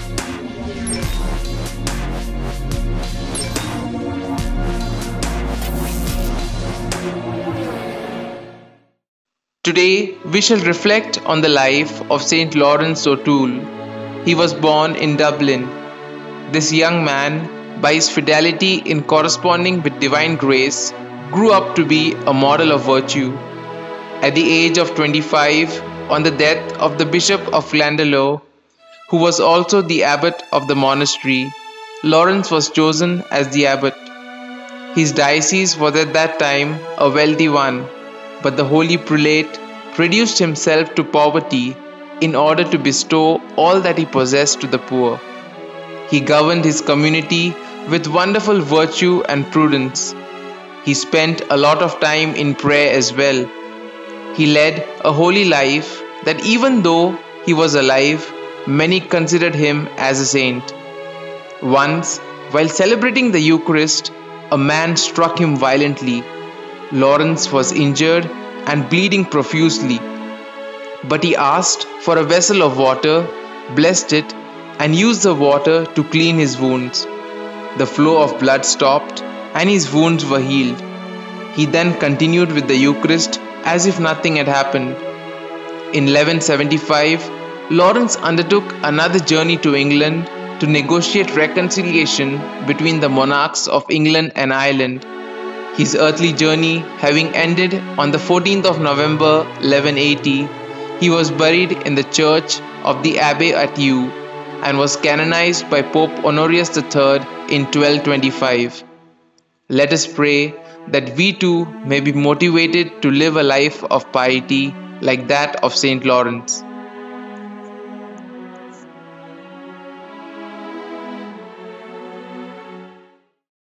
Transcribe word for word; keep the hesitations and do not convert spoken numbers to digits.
Today, we shall reflect on the life of Saint Lawrence O'Toole. He was born in Dublin. This young man, by his fidelity in corresponding with divine grace, grew up to be a model of virtue. At the age of twenty-five, on the death of the Bishop of Glendalough, who was also the abbot of the monastery, Lawrence was chosen as the abbot. His diocese was at that time a wealthy one, but the holy prelate reduced himself to poverty in order to bestow all that he possessed to the poor. He governed his community with wonderful virtue and prudence. He spent a lot of time in prayer as well. He led a holy life that even though he was alive, many considered him as a saint. Once, while celebrating the Eucharist, a man struck him violently. Lawrence was injured and bleeding profusely, but he asked for a vessel of water, blessed it, and used the water to clean his wounds. The flow of blood stopped and his wounds were healed. He then continued with the Eucharist as if nothing had happened. In eleven seventy-five, Lawrence undertook another journey to England to negotiate reconciliation between the monarchs of England and Ireland. His earthly journey having ended on the fourteenth of November eleven eighty, he was buried in the church of the Abbey at Eu and was canonized by Pope Honorius the third in twelve twenty-five. Let us pray that we too may be motivated to live a life of piety like that of Saint Lawrence.